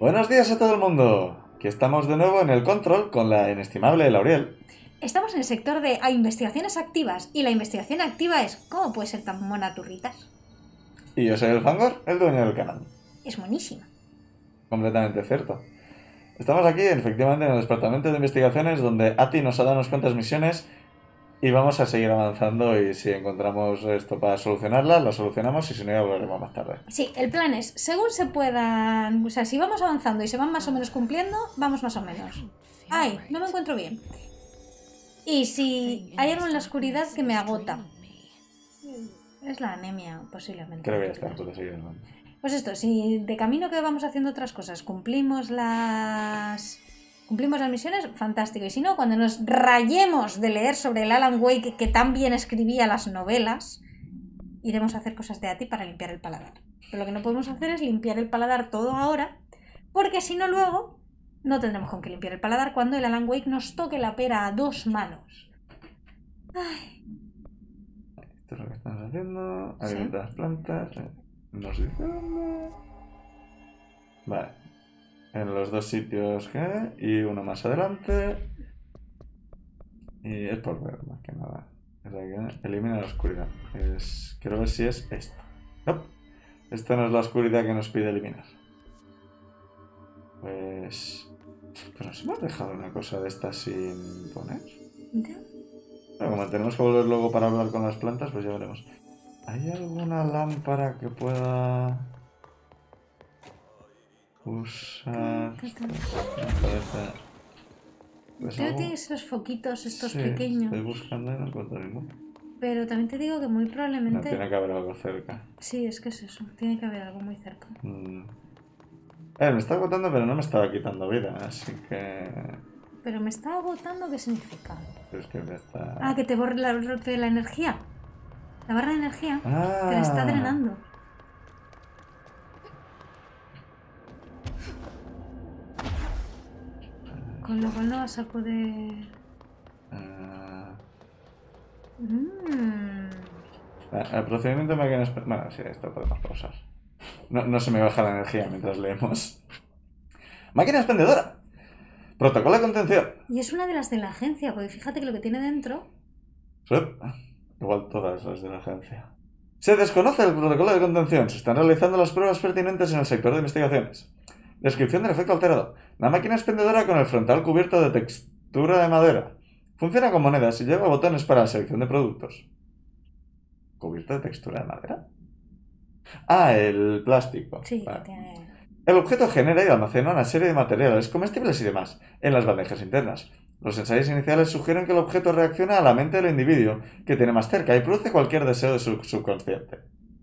Buenos días a todo el mundo. Aquí estamos de nuevo en el control con la inestimable Lauriel. Estamos en el sector de investigaciones activas y la investigación activa es ¿cómo puede ser tan mona turritas? Y yo soy el Fangor, el dueño del canal. Es monísima. Completamente cierto. Estamos aquí, efectivamente, en el departamento de investigaciones donde Ati nos ha dado unas cuantas misiones y vamos a seguir avanzando y si encontramos esto para solucionarlas, las solucionamos y si no ya hablaremos más tarde. Sí, el plan es, según se puedan, o sea, si vamos avanzando y se van más o menos cumpliendo, vamos más o menos. Ay, no me encuentro bien. Y si hay algo en la oscuridad que me agota. Es la anemia, posiblemente. Creo que ya está, puedo seguir hablando. Pues esto, si de camino que vamos haciendo otras cosas cumplimos las misiones, fantástico. Y si no, cuando nos rayemos de leer sobre el Alan Wake que tan bien escribía las novelas, iremos a hacer cosas de Ati para limpiar el paladar. Pero lo que no podemos hacer es limpiar el paladar todo ahora, porque si no luego no tendremos con qué limpiar el paladar cuando el Alan Wake nos toque la pera a dos manos. Ay. Esto es lo que estamos haciendo. ¿Sí? Alimentar las plantas. No sé dónde. Vale. En los dos sitios que y uno más adelante. Y es por ver, más que nada. O sea que elimina la oscuridad. Quiero ver si es esto. No. Esta no es la oscuridad que nos pide eliminar. Pues... Pero nos hemos dejado una cosa de esta sin poner. ¿Ya? Pero como tenemos que volver luego para hablar con las plantas, pues ya veremos. ¿Hay alguna lámpara que pueda usar? ¿Qué tal? Pues Creo algo... que tienes los foquitos estos Sí, pequeños. estoy buscando y no encuentro ninguno. Pero también te digo que muy No, probablemente... tiene que haber algo cerca. Sí, es que es eso. Tiene que haber algo muy cerca. Me está agotando, pero no me estaba quitando vida, así que... Pero me está agotando, ¿qué significa? Es que me está... Ah, que te borre la energía. La barra de energía Ah. te la está drenando. Con lo cual no vas a poder... El procedimiento de máquinas... Bueno, sí, esto podemos pausar. No se me baja la energía mientras leemos. ¡Máquina expendedora! Protocolo de contención. Y es una de las de la agencia, porque fíjate que lo que tiene dentro... Igual todas las de la agencia. Se desconoce el protocolo de contención. Se están realizando las pruebas pertinentes en el sector de investigaciones. Descripción del efecto alterado. Una máquina expendedora con el frontal cubierto de textura de madera. Funciona con monedas y lleva botones para la selección de productos. ¿Cubierto de textura de madera? Ah, el plástico. Sí, vale. tiene... El objeto genera y almacena una serie de materiales comestibles y demás en las bandejas internas. Los ensayos iniciales sugieren que el objeto reacciona a la mente del individuo que tiene más cerca y produce cualquier deseo de su subconsciente.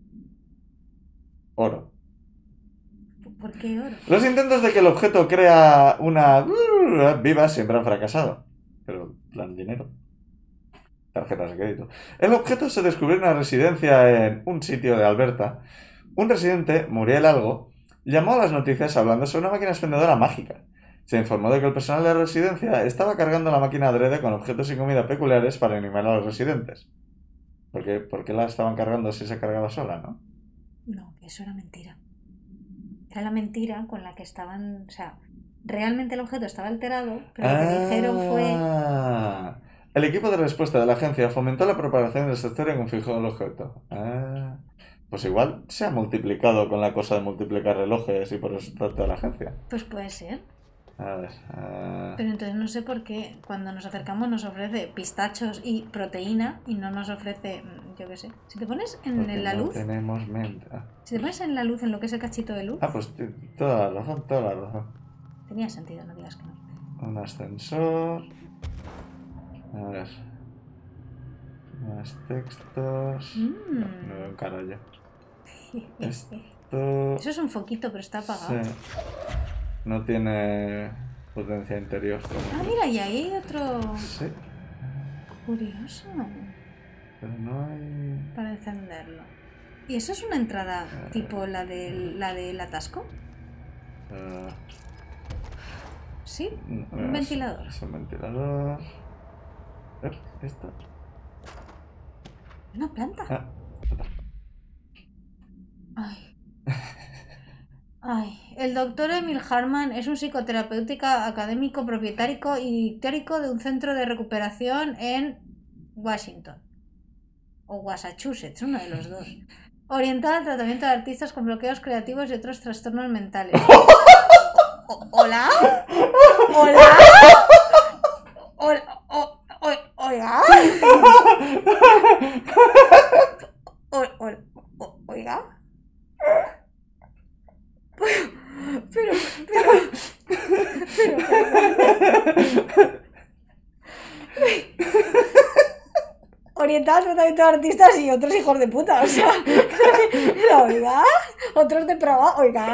Oro. ¿Por qué oro? Los intentos de que el objeto crea una viva siempre han fracasado. Pero, plan dinero. Tarjetas de crédito. El objeto se descubrió en una residencia en un sitio de Alberta. Un residente, Muriel Algo, llamó a las noticias hablando sobre una máquina expendedora mágica. Se informó de que el personal de la residencia estaba cargando la máquina adrede con objetos y comida peculiares para animar a los residentes. ¿Por qué la estaban cargando si se cargaba sola, no? No, eso era mentira. Era la mentira con la que estaban... O sea, realmente el objeto estaba alterado, pero lo que dijeron fue... El equipo de respuesta de la agencia fomentó la propagación del sector y configuró el objeto. Pues igual se ha multiplicado con la cosa de multiplicar relojes y por eso está toda la agencia. Pues puede ser. A ver. Pero entonces no sé por qué cuando nos acercamos nos ofrece pistachos y proteína y no nos ofrece, yo qué sé. Si te pones en la luz... tenemos menta. Si te pones en la luz, en lo que es el cachito de luz... Pues toda la razón, toda la razón. Tenía sentido, no digas que no. Un ascensor. A ver. Más textos. No veo un carallo. Esto... Eso es un foquito, pero está apagado. Sí. No tiene potencia interior. Ah, mira, y ahí hay otro... Sí. Curioso. Pero no hay... Para encenderlo. ¿Y eso es una entrada tipo la del atasco? Sí, un ventilador. Es un ventilador. Esto. Una planta. Ah, Ay. Ay, El doctor Emil Hartman es un psicoterapeuta académico, propietario y teórico de un centro de recuperación en Washington. O Massachusetts, uno de los dos. Orientado al tratamiento de artistas con bloqueos creativos y otros trastornos mentales. ¿Hola? ¿Hola? ¿Oiga? ¿Oiga? Pero... Orientado al tratamiento de artistas y otros hijos de puta, o sea... ¿Oiga? Otros de prueba, ¿oiga?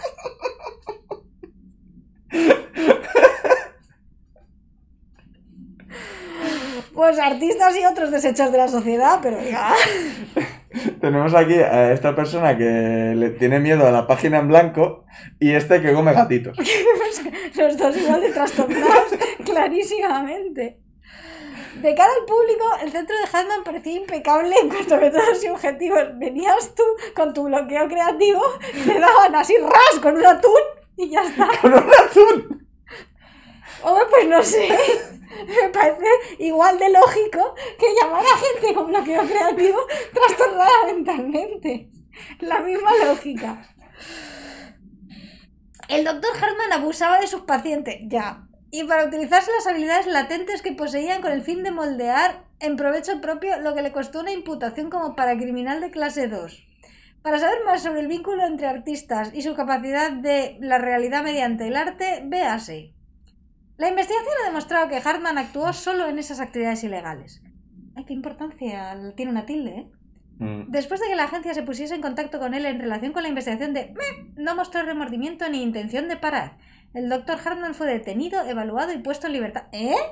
Pues artistas y otros desechos de la sociedad, pero oiga... Tenemos aquí a esta persona que le tiene miedo a la página en blanco y este que come gatitos. Los dos igual de trastornados, clarísimamente. De cara al público, el centro de Hartman parecía impecable en cuanto a métodos y objetivos. Venías tú con tu bloqueo creativo, te daban así ras con un atún y ya está. ¿Con un atún? Hombre, pues no sé. Me parece igual de lógico que llamar a gente con bloqueo creativo trastornada mentalmente. La misma lógica. El doctor Hartman abusaba de sus pacientes, ya. Y para utilizarse las habilidades latentes que poseían con el fin de moldear en provecho propio, lo que le costó una imputación como paracriminal de clase 2. Para saber más sobre el vínculo entre artistas y su capacidad de la realidad mediante el arte, véase. La investigación ha demostrado que Hartman actuó solo en esas actividades ilegales. Ay, qué importancia tiene una tilde, ¿eh? Después de que la agencia se pusiese en contacto con él en relación con la investigación no mostró remordimiento ni intención de parar. El Dr. Hartman fue detenido, evaluado y puesto en libertad.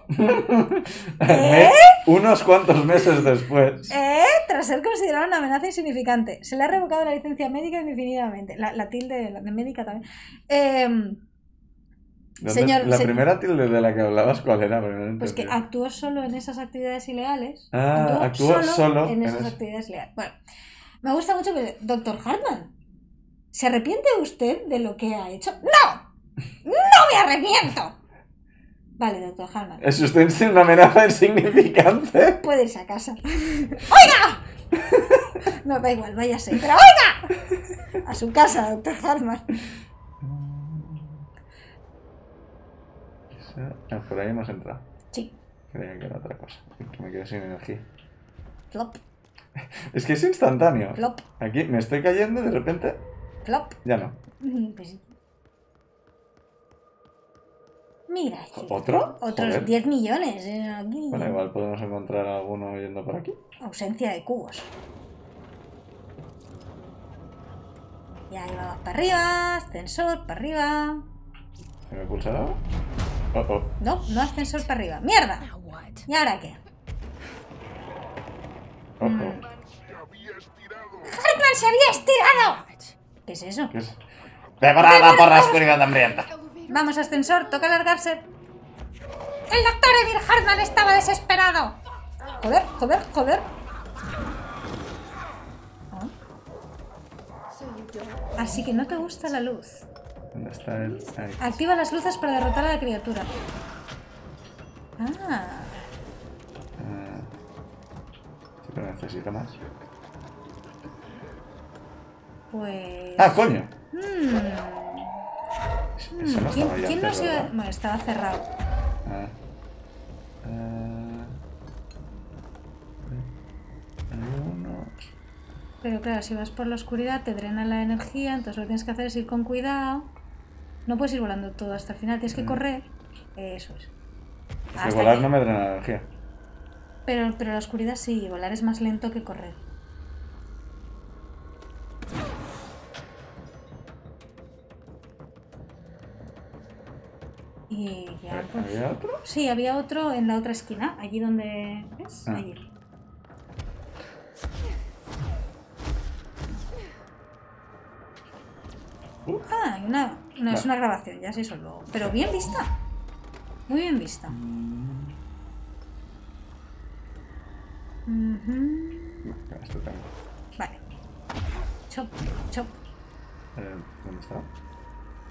Unos cuantos meses después. Tras ser considerado una amenaza insignificante. Se le ha revocado la licencia médica indefinidamente. La tilde de médica también. Señor, la primera tilde de la que hablabas, ¿cuál era? Pues que actuó solo en esas actividades ilegales. Actuó solo en esas actividades ilegales. Bueno, me gusta mucho que... Dr. Hartman, ¿se arrepiente usted de lo que ha hecho? ¡No! ¡No me arrepiento! Vale, Dr. Hartman. ¿Es usted una amenaza insignificante? Puede irse a casa. ¡Oiga! No, da igual, váyase. ¡Pero oiga! A su casa, Dr. Hartman. Por ahí hemos entrado. Sí. Creía que era otra cosa. Que me quedé sin energía. Plop. Es que es instantáneo. Plop. Aquí me estoy cayendo y de repente... Plop. Ya no. Pues... Mira. ¿Otro? Otros Joder. 10 millones. Aquí. Bueno, igual podemos encontrar alguno yendo por aquí. Ausencia de cubos. Y ahí vamos para arriba. Ascensor para arriba. ¿Se me pulsa algo? No, no ascensor para arriba. ¡Mierda! ¿Y ahora qué? Hartman se había estirado. ¿Qué es eso? ¿Qué es? ¡Preparada por la oscuridad hambrienta! Vamos, ascensor, toca largarse. El doctor Emil Hartman estaba desesperado. Joder, joder, joder. ¿Oh? Así que no te gusta la luz. ¿Dónde está él? Ahí. Activa las luces para derrotar a la criatura. Sí, pero necesito más. Pues... ¡Ah, coño! Eso no estaba ya ¿Quién no antes, se iba...? ¿verdad? Bueno, estaba cerrado. Hay uno... Pero claro, si vas por la oscuridad te drena la energía, entonces lo que tienes que hacer es ir con cuidado. No puedes ir volando todo hasta el final, tienes que correr. Eso es. Es que volar no me drena la energía. Pero la oscuridad sí, volar es más lento que correr. Y ya pues... ¿Había otro? Sí, había otro en la otra esquina, allí donde... ¿Ves? Allí. Hay una... No, es una grabación, ya sé eso luego. Pero bien vista. Muy bien vista. Esto tengo. Vale. Chop, chop. ¿Dónde está?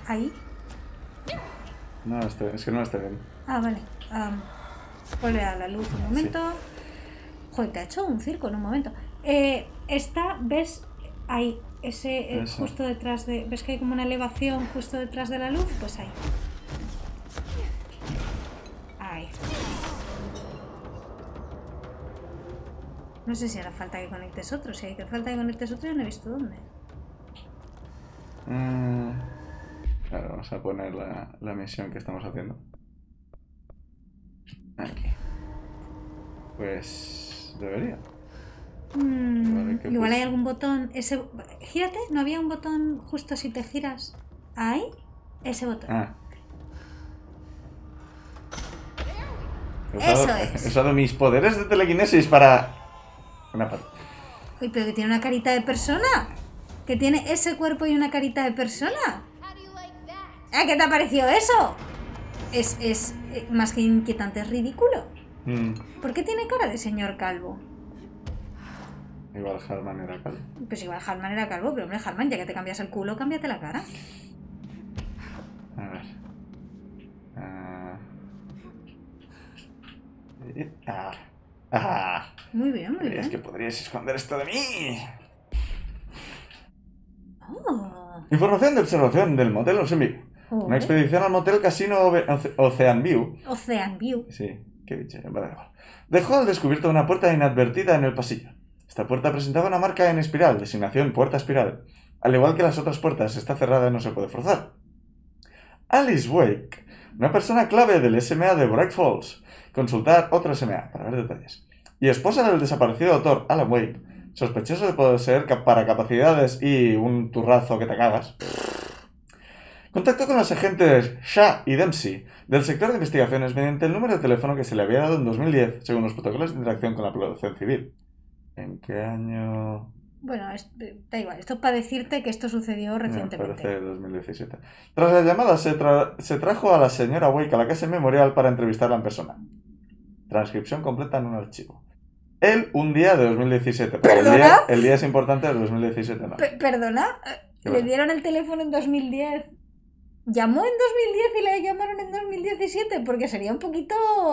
Ahí. No, es que no lo estoy viendo. Ah, vale. Ponle a la luz un momento. Joder, te ha hecho un circo en un momento. Esta, ¿ves? Ahí. Ese Eso. justo detrás de... ¿Ves que hay como una elevación justo detrás de la luz? Pues ahí. Ahí. No sé si hará falta que conectes otro. Si hay que falta que conectes otro, yo no he visto dónde. Claro, vamos a poner la misión que estamos haciendo. Aquí. Pues... debería. Vale, ¿qué Igual hay puse? algún botón. Ese... Gírate, ¿no había un botón justo si te giras? Ahí. Ese botón. Ah. Eso es. He usado mis poderes de telequinesis para... una pata. Uy, pero que tiene una carita de persona. Que tiene ese cuerpo y una carita de persona. ¿Ah, qué te ha parecido eso? Es más que inquietante, es ridículo. ¿Por qué tiene cara de señor calvo? Igual Harman era calvo. Pues igual Harman era calvo, pero hombre, Harman, ya que te cambias el culo, cámbiate la cara. A ver. Muy bien, muy Es bien. que podríais esconder esto de mí. Oh. Información de observación del motel Ocean Oh. Una expedición al motel Casino Ocean View. Ocean View. Sí, qué bicho, vale. Dejó al descubierto una puerta inadvertida en el pasillo. Esta puerta presentaba una marca en espiral, designación puerta espiral. Al igual que las otras puertas, está cerrada y no se puede forzar. Alice Wake, una persona clave del SMA de Bright Falls. Consultar otro SMA para ver detalles. Y esposa del desaparecido autor Alan Wake, sospechoso de poseer para capacidades y un turrazo que te cagas. Contactó con los agentes Shah y Dempsey del sector de investigaciones mediante el número de teléfono que se le había dado en 2010, según los protocolos de interacción con la población civil. ¿En qué año? Bueno, da igual, esto es para decirte que esto sucedió Me recientemente. parece 2017. Tras la llamada, se trajo a la señora Wake a la casa memorial para entrevistarla en persona. Transcripción completa en un archivo. Él, un día de 2017. ¿Perdona? El día es importante del 2017, ¿no? ¿Perdona? ¿Qué Le pasa? dieron el teléfono en 2010. ¿Llamó en 2010 y le llamaron en 2017? Porque sería un poquito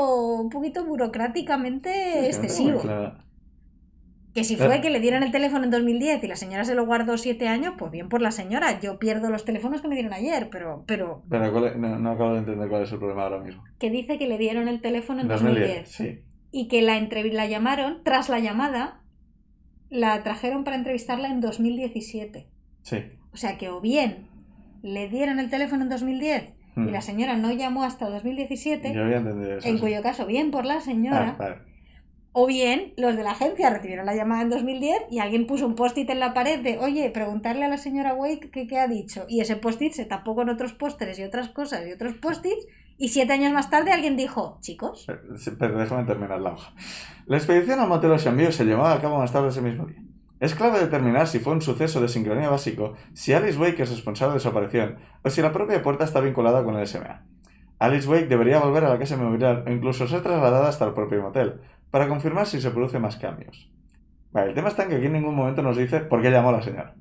burocráticamente Es que no tengo muy excesivo. claro. Que si fue que le dieron el teléfono en 2010 y la señora se lo guardó 7 años, pues bien por la señora. Yo pierdo los teléfonos que me dieron ayer, pero Pero no acabo de entender cuál es el problema ahora mismo. que dice que le dieron el teléfono en 2010. Sí. Y que la llamaron, tras la llamada, la trajeron para entrevistarla en 2017. Sí. O sea que o bien le dieron el teléfono en 2010 y la señora no llamó hasta 2017, Yo había entendido eso. en sí. cuyo caso bien por la señora, Vale. o bien los de la agencia recibieron la llamada en 2010 y alguien puso un post-it en la pared de, oye, preguntarle a la señora Wake qué ha dicho. Y ese post-it se tapó con otros pósteres y otras cosas y otros post-its y 7 años más tarde alguien dijo, chicos, Pero déjame terminar la hoja. La expedición al motel Ocean View se llevaba a cabo más tarde ese mismo día. Es clave determinar si fue un suceso de sincronía básico, si Alice Wake es responsable de su aparición, o si la propia puerta está vinculada con el SMA. Alice Wake debería volver a la casa memorial o incluso ser trasladada hasta el propio motel, para confirmar si se producen más cambios. Vale, el tema está en que aquí en ningún momento nos dice por qué llamó a la señora.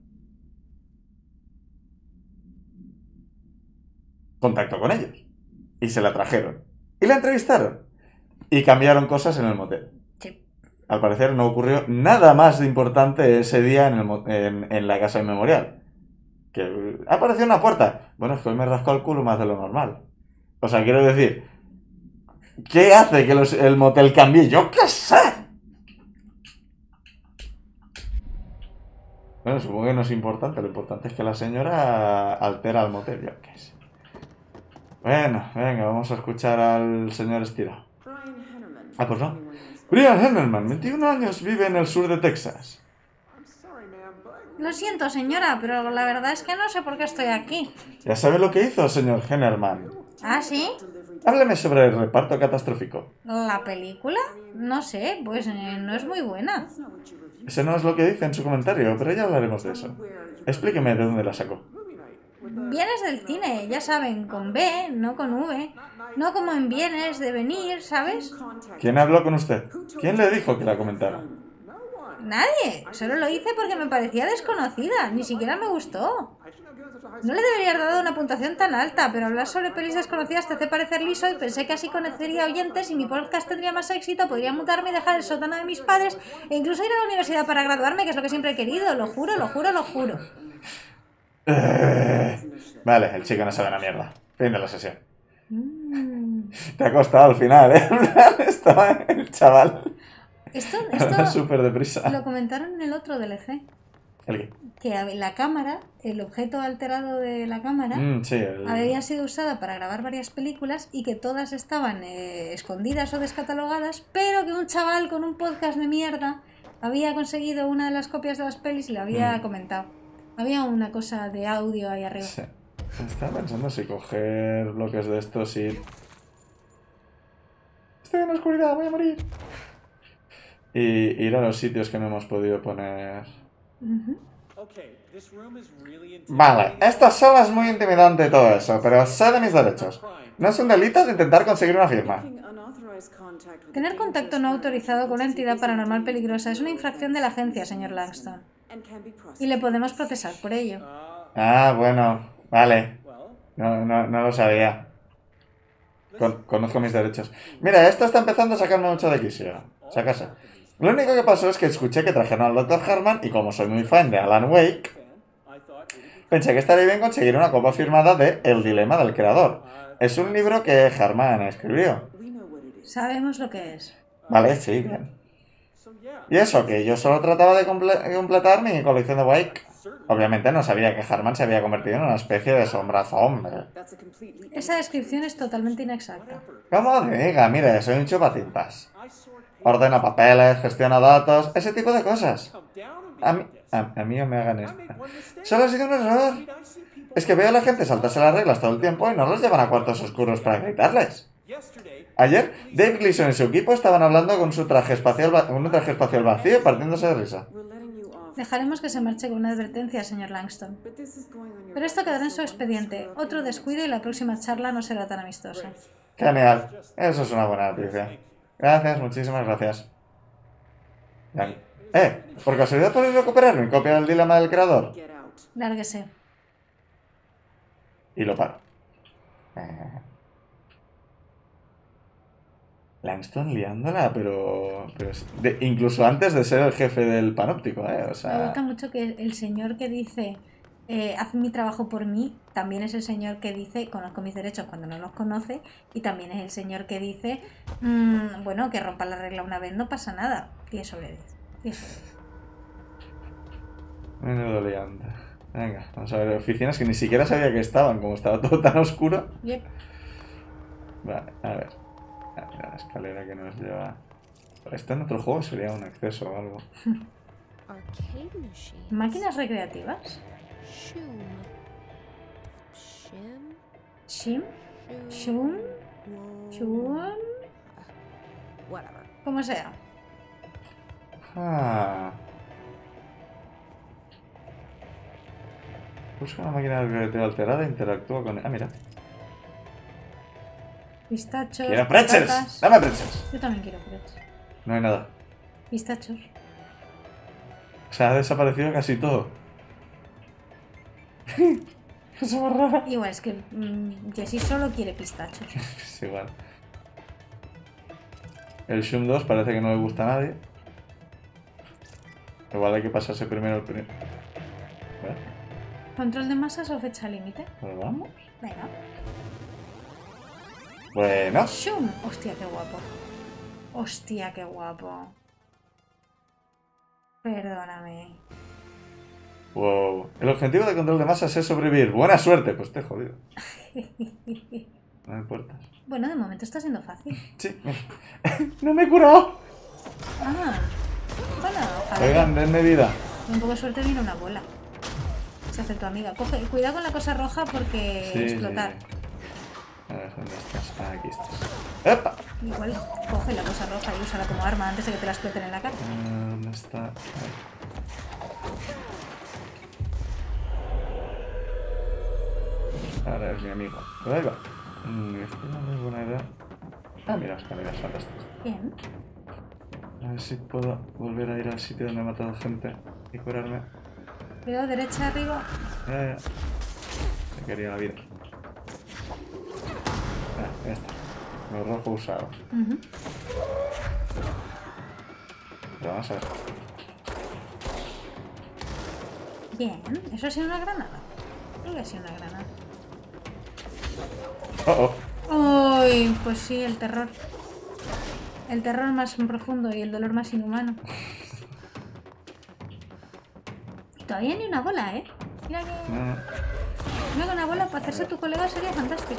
Contactó con ellos. Y se la trajeron. Y la entrevistaron. Y cambiaron cosas en el motel. sí. Al parecer no ocurrió nada más de importante ese día en la casa memorial. Que apareció una puerta. Bueno, es que hoy me rascó el culo más de lo normal. O sea, quiero decir, ¿qué hace que el motel cambie? ¡Yo qué sé! Bueno, supongo que no es importante. Lo importante es que la señora altera el motel. Yo qué sé. Bueno, venga, vamos a escuchar al señor estirado. Ah, pues no. Brian Hennerman, 21 años, vive en el sur de Texas. Lo siento señora, pero la verdad es que no sé por qué estoy aquí. ¿Ya sabe lo que hizo, señor Hennerman? ¿Ah, sí? Hábleme sobre el reparto catastrófico. ¿La película? No sé, pues no es muy buena. Ese no es lo que dice en su comentario, pero ya hablaremos de eso. Explíqueme de dónde la sacó. Bienes del cine, ya saben, con B, no con V. No como en bienes de venir, ¿sabes? ¿Quién habló con usted? ¿Quién le dijo que la comentara? Nadie. Solo lo hice porque me parecía desconocida. Ni siquiera me gustó. No le debería haber dado una puntuación tan alta, pero hablar sobre pelis desconocidas te hace parecer liso y pensé que así conocería oyentes y mi podcast tendría más éxito, podría mudarme y dejar el sótano de mis padres e incluso ir a la universidad para graduarme, que es lo que siempre he querido. Lo juro, lo juro, lo juro. Vale, el chico no sabe una mierda. Fin de la sesión. Te ha costado al final, ¿eh? Estaba el chaval. Esto súper deprisa. lo comentaron en el otro DLC. ¿El qué? Que la cámara, el objeto alterado de la cámara, Sí, había sido usada para grabar varias películas y que todas estaban escondidas o descatalogadas, pero que un chaval con un podcast de mierda había conseguido una de las copias de las pelis y lo había comentado. Había una cosa de audio ahí arriba. Sí. Estaba pensando si coger bloques de estos y... Estoy en la oscuridad, voy a morir. Y ir a los sitios que no hemos podido poner... Vale, esta sala es muy intimidante y todo eso, pero sé de mis derechos. No es un delito de intentar conseguir una firma. Tener contacto no autorizado con una entidad paranormal peligrosa es una infracción de la agencia, señor Langston. Y le podemos procesar por ello. Ah, bueno, vale. No lo sabía. Conozco mis derechos. Mira, esto está empezando a sacarme mucho de quicio. Sácase. Lo único que pasó es que escuché que trajeron al Dr. Hartman y como soy muy fan de Alan Wake, pensé que estaría bien conseguir una copia firmada de El dilema del creador. Es un libro que Hartman escribió. Sabemos lo que es. Vale, sí, bien. Y eso, que yo solo trataba de completar mi colección de Wake. Obviamente no sabía que Hartman se había convertido en una especie de sombra zombie. Esa descripción es totalmente inexacta. ¿Cómo diga? Mire, soy un chupatintas. Ordena papeles, gestiona datos, ese tipo de cosas. A mí no me hagan esto. Solo ha sido un error. Es que veo a la gente saltarse las reglas todo el tiempo y no los llevan a cuartos oscuros para gritarles. Ayer, Dave Gleason y su equipo estaban hablando con un traje espacial vacío partiéndose de risa. Dejaremos que se marche con una advertencia, señor Langston. Pero esto quedará en su expediente. Otro descuido y la próxima charla no será tan amistosa. Genial. Eso es una buena noticia. Gracias, muchísimas gracias. ¿Por casualidad podéis recuperar mi copia del dilema del creador? Lárguese. Y lo paro. Langston liándola, pero incluso antes de ser el jefe del panóptico, o sea... Me gusta mucho que el señor que dice haz mi trabajo por mí, también es el señor que dice conozco mis derechos cuando no los conoce, y también es el señor que dice bueno, que rompa la regla una vez no pasa nada. 10 sobre 10. 10 sobre 10. Menudo liante. Venga, vamos a ver oficinas que ni siquiera sabía que estaban, como estaba todo tan oscuro. Yep. Vale, a ver. Mira la escalera que nos lleva. Esto en otro juego sería un acceso o algo. ¿Máquinas recreativas? ¿Shim? ¿Shum? ¿Chum? Como sea. Busca una máquina recreativa alterada e interactúa con... mira. Pistachos. ¡Quiero pretzels! Patatas. ¡Dame pretzels! Yo también quiero pretzels. No hay nada. Pistachos. O sea, ha desaparecido casi todo. Es rara. Igual, es que Jessie solo quiere pistachos. Es igual. El Shum 2 parece que no le gusta a nadie. Igual hay que pasarse primero el primer... ¿Control de masas o fecha límite? Pues vamos. Venga. Bueno. Shum. Hostia, qué guapo. Hostia, qué guapo. Perdóname. Wow. El objetivo de control de masas es sobrevivir. Buena suerte. Pues te he jodido. No me importa. Bueno, de momento está siendo fácil. Sí. ¡No me he curado! Bueno, ojalá. Oigan, denme vida. Con un poco de suerte viene una bola. Se hace tu amiga. Cuidado con la cosa roja porque explotar. Sí. A ver, ¿dónde estás? Aquí estás. ¡Epa! Igual coge la cosa roja y úsala como arma antes de que te la exploten en la cara. ¿Dónde está? Ahora es mi amigo. Pero ahí va. Esta no es buena idea. Mira, escaleras fantásticas. Bien. A ver si puedo volver a ir al sitio donde he matado gente y curarme. Cuidado, derecha, arriba. Ya. Me quería la vida. Ya está. Lo rojo usado. Pero vamos a ver. Bien, ¿eso ha sido una granada? Creo que ha sido una granada. ¡Ay! Pues sí, el terror. El terror más profundo y el dolor más inhumano. Y todavía ni una bola, ¿eh? Mira que... Mira que una bola para hacerse tu colega sería fantástica.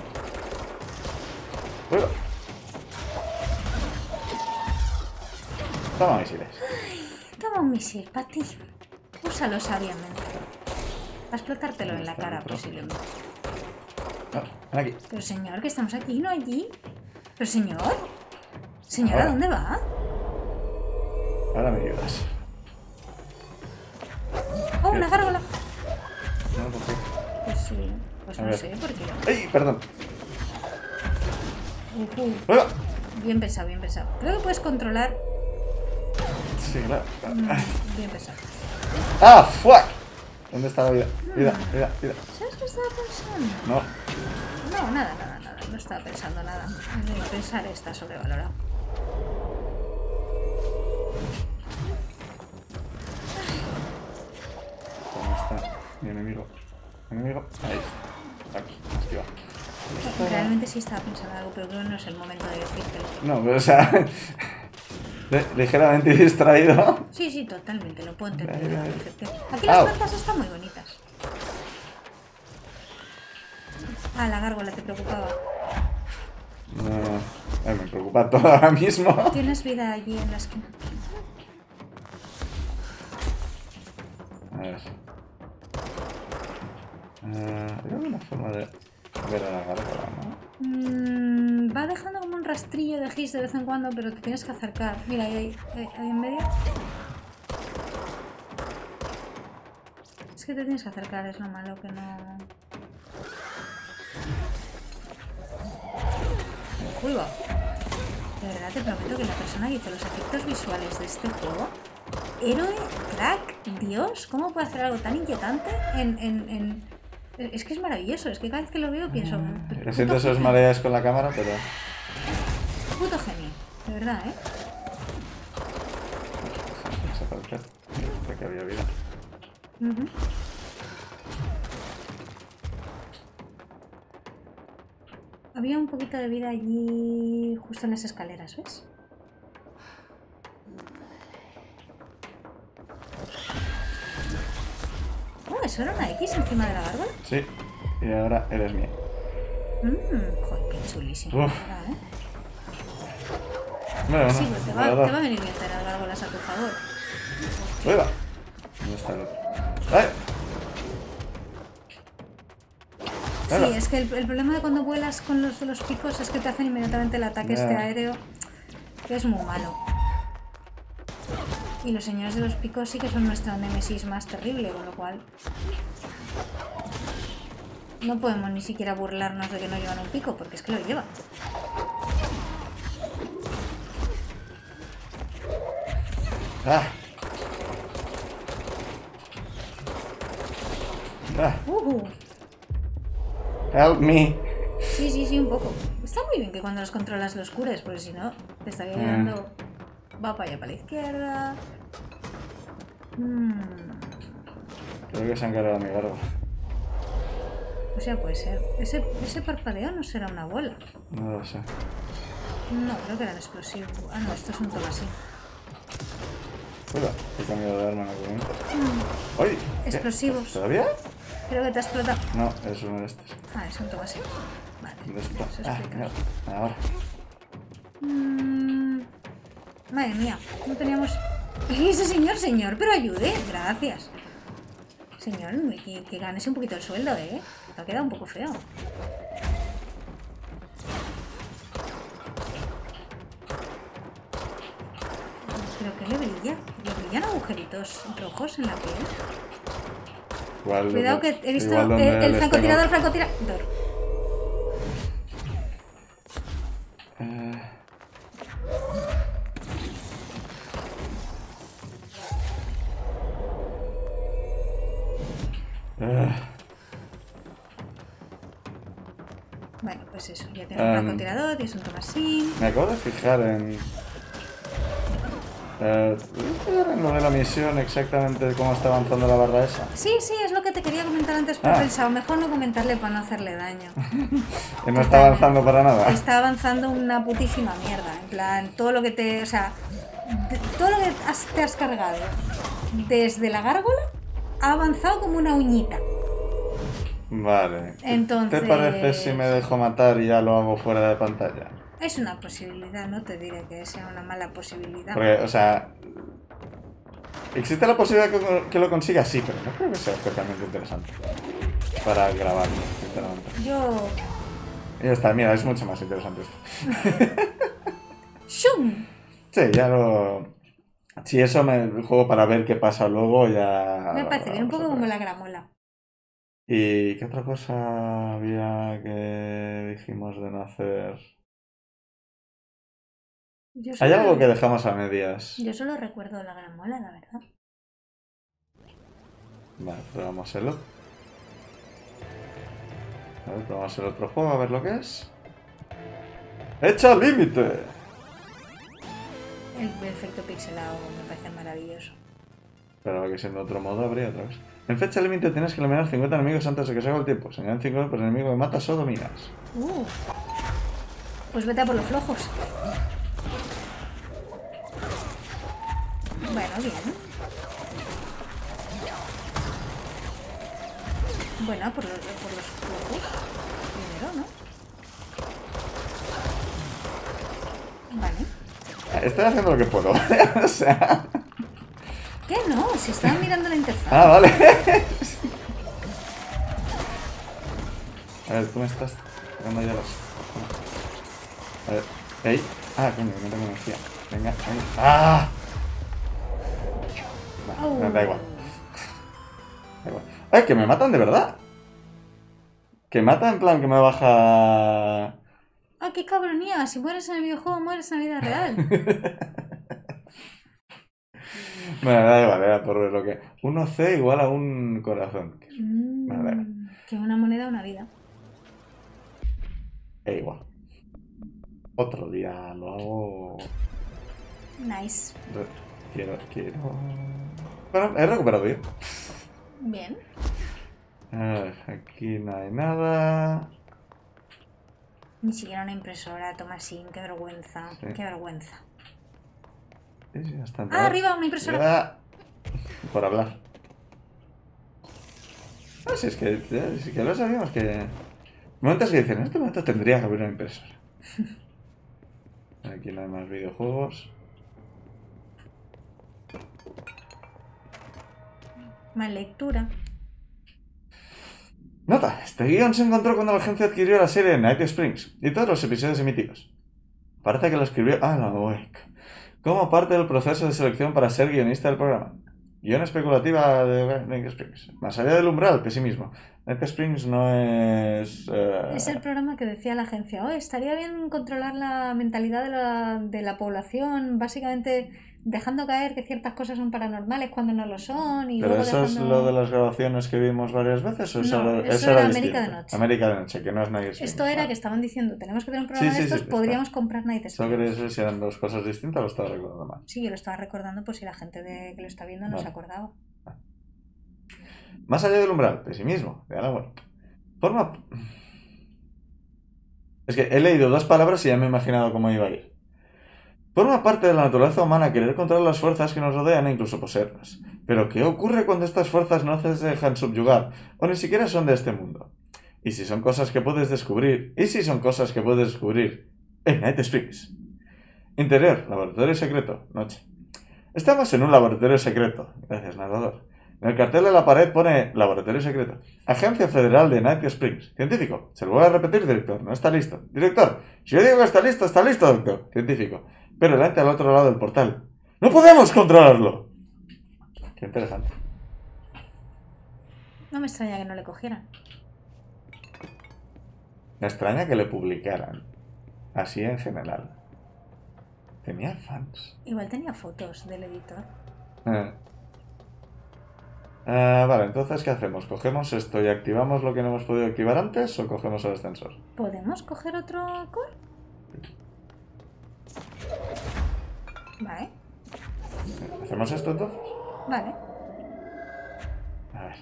Toma misiles. Toma un misil para ti. Úsalo sabiamente. Para explotártelo en la cara, posiblemente. No, ven aquí. Pero señor, que estamos aquí, no allí. Pero señor. Señora, ¿a dónde va? Ahora me ayudas. ¡Oh, una gárgola! No, ¿por qué? Pues sí. Pues no sé, ¿por qué? ¡Ay, perdón! Bien pesado, bien pesado. Creo que puedes controlar... Sí, claro. Bien pesado. ¡Ah, fuck! ¿Dónde está la vida? Vida. ¿Sabes qué estaba pensando? No. No, nada. No estaba pensando nada. Pensar está sobrevalorado. ¿Dónde está mi enemigo? Ahí está. Aquí, esquiva. Realmente sí estaba pensando algo, pero creo que no es el momento de decírtelo. No, pero o sea... ligeramente distraído. Sí, totalmente, lo puedo entender. Ay. Aquí las plantas están muy bonitas. Ah, la gárgola te preocupaba. No, me preocupa todo ahora mismo. Tienes vida allí en la esquina. A ver. ¿Hay alguna forma de ver a la gárgola, no? Va dejando como un rastrillo de gis de vez en cuando, pero te tienes que acercar. Mira, ahí en medio. Es que te tienes que acercar, es lo malo que no... Uy, va. De verdad te prometo que la persona que hizo los efectos visuales de este juego, héroe, crack, Dios, ¿cómo puede hacer algo tan inquietante Es que es maravilloso, es que cada vez que lo veo pienso... Siento esos mareas con la cámara, pero... Puto genio, de verdad, ¿eh? Desaparecer. Que había vida. Había un poquito de vida allí, justo en las escaleras, ¿ves? Oh, ¿eso era una X encima de la gárgola? Sí, y ahora eres mía. Joder, qué chulísimo. Uf. ¿Verdad, eh? Bueno, sí, pues te va a venir bien tener gárgolas a tu favor. ¡Uy, ¿dónde está el otro? ¡Ay! Sí, es que el problema de cuando vuelas con los picos es que te hacen inmediatamente el ataque este aéreo, que es muy malo. Y los señores de los picos sí que son nuestra némesis más terrible, con lo cual... No podemos ni siquiera burlarnos de que no llevan un pico, porque es que lo llevan. Help me. Sí, un poco. Está muy bien que cuando los controlas los cures, porque si no, te estaría llevando... Va para allá, para la izquierda. Creo que se han cargado mi gárgola. O sea, puede ser. Ese parpadeo no será una bola. No lo sé. No, creo que eran explosivos. Ah, no, esto es un toque así. Hola, he cambiado de arma en algún momento. ¡Ay! Explosivos. ¿Todavía? Creo que te ha explotado. No, es uno de estos. Ah, es un toque así. Vale. ¿Dónde está? Eso explica. No. Ahora. Madre mía, no teníamos... Ese señor, pero ayude. Gracias. Señor, que ganes un poquito el sueldo, ¿eh? Te ha quedado un poco feo. ¿Pero qué le brilla? ¿Le brillan agujeritos rojos en la piel? Igual, cuidado que he visto el francotirador. Bueno, pues eso, ya tienes un francotirador, tienes un tomasín. Me acabo de fijar en lo de la misión, exactamente cómo está avanzando la barra esa. Sí, es lo que te quería comentar antes, pero he pensado, mejor no comentarle para no hacerle daño. Que no está avanzando para nada. Está avanzando una putísima mierda. En plan, todo lo que te... O sea, todo lo que te has cargado desde la gárgola ha avanzado como una uñita. Vale. Entonces... ¿Te parece si me dejo matar y ya lo hago fuera de pantalla? Es una posibilidad, no te diré que sea una mala posibilidad. Porque, o sea... ¿Existe la posibilidad que lo consiga? Sí, pero no creo que sea especialmente interesante para grabarlo, sinceramente. Yo... Y ya está, mira, es mucho más interesante esto. ¡Shum! Sí, ya lo... Si eso me juego para ver qué pasa luego, ya... Me parece bien, un poco como la gramola. ¿Y qué otra cosa había que dijimos de no hacer? Hay algo que dejamos a medias. Yo solo recuerdo la gramola, la verdad. Vale, probamos el otro. A ver, probamos el otro juego, a ver lo que es. ¡Echa límite! El efecto pixelado me parece maravilloso. Pero que siendo otro modo habría otra vez. En fecha límite tienes que eliminar 50 enemigos antes de que se haga el tiempo. Si añaden 50 por enemigo que matas o dominas. Pues vete a por los flojos. Bueno, bien. Bueno, por los flojos. Primero, ¿no? Vale. Estoy haciendo lo que puedo. O sea... ¿Qué no? Si estaba mirando la interfaz. Ah, vale. A ver, tú me estás sacando ya los... A ver, ¡ey! Ah, coño, no tengo energía. Venga, venga. ¡Ah! No, da igual. Da igual. ¡Ay, que me matan de verdad! Que mata en plan que me baja... ¡Ah, qué cabronía! Si mueres en el videojuego, mueres en la vida real. Bueno, da igual, era por ver lo que... 1C igual a un corazón. Bueno, da igual. Que una moneda, una vida. Igual. Otro día lo hago... Nice. Quiero... Bueno, he recuperado yo. Bien. A ver, aquí no hay nada. Ni siquiera una impresora, Tomasín, qué vergüenza. Sí. Qué vergüenza. Sí, bastante. Ah, arriba, una impresora. Ya. Por hablar. Ah, si es que lo sabíamos que... Momentos que dicen, en este momento tendría que haber una impresora. Aquí no hay más videojuegos. Más lectura. Nota, este guión se encontró cuando la agencia adquirió la serie Night Springs y todos los episodios emitidos. Parece que lo escribió Alan Wake como parte del proceso de selección para ser guionista del programa. Guión especulativa de Night Springs. Más allá del umbral, pesimismo. Night Springs no es... Es el programa que decía la agencia, oh, estaría bien controlar la mentalidad de la población, básicamente dejando caer que ciertas cosas son paranormales cuando no lo son. Y ¿Pero luego eso dejando... es lo de las grabaciones que vimos varias veces? ¿O No, eso era era América distinto? de Noche. América de Noche, que no es Night Springs. Esto era que estaban diciendo, tenemos que tener un programa de estos, podríamos comprar Night Solo Springs. quería saber si eran dos cosas distintas o lo estaba recordando mal. Sí, yo lo estaba recordando por si la gente que lo está viendo no se acordaba. Más allá del umbral, pesimismo, de Alan Wake. Forma... Es que he leído dos palabras y ya me he imaginado cómo iba a ir. Forma parte de la naturaleza humana querer controlar las fuerzas que nos rodean e incluso poseerlas. Pero ¿qué ocurre cuando estas fuerzas no se dejan subyugar o ni siquiera son de este mundo? ¿Y si son cosas que puedes descubrir? ¿Y si son cosas que puedes descubrir en Night Springs? Interior, laboratorio secreto, noche. Estamos en un laboratorio secreto. Gracias, narrador. En el cartel de la pared pone laboratorio secreto. Agencia Federal de Night Springs. Científico. Se lo voy a repetir, director. No está listo. Director. Si yo digo que está listo, doctor. Científico. Pero el ente al otro lado del portal. ¡No podemos controlarlo! Qué interesante. No me extraña que no le cogieran. Me extraña que le publicaran. Así en general. Tenía fans. Igual tenía fotos del editor. Vale, entonces, ¿qué hacemos? ¿Cogemos esto y activamos lo que no hemos podido activar antes o cogemos el ascensor? ¿Podemos coger otro core? Vale, ¿Hacemos esto entonces? vale. A ver.